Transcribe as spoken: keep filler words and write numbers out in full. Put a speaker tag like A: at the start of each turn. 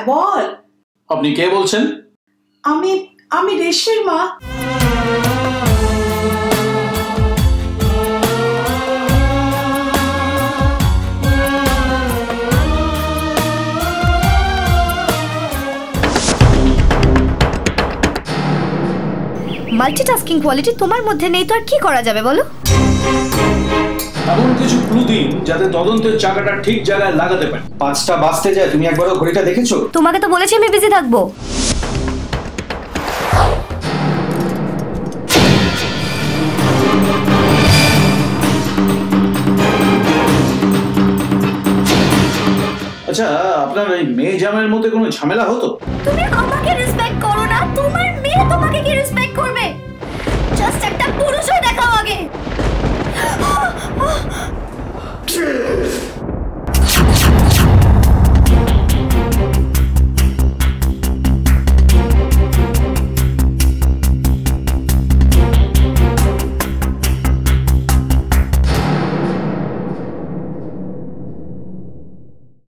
A: বল।
B: আপনি কে বলছেন?
A: আমি আমি রেশমির মা।
C: মাল্টিটাস্কিং কোয়ালিটি তোমার মধ্যে নেই তো আর কি করা যাবে বলো?
B: এমন কিছু ক্লু দিন যাতে তদন্তের চাকাটা ঠিক জায়গায় লাগাতে পারি।
D: পাঁচটা বাজতে যায়, তুমি একবারও ঘড়িটা দেখেছো?
C: তোমাকে তো বলেছি আমি বিজি থাকবো।
B: আচ্ছা, আপনার এই মেয়ে জামাইয়ের মধ্যে কোনো ঝামেলা হতো?
C: তুমি আমাকে রেসপেক্ট করো না, তোমার মেয়ে তোমাকে কি রেসপেক্ট করবে? জাস্ট একটা পুরুষ হয়ে দেখাও আগে।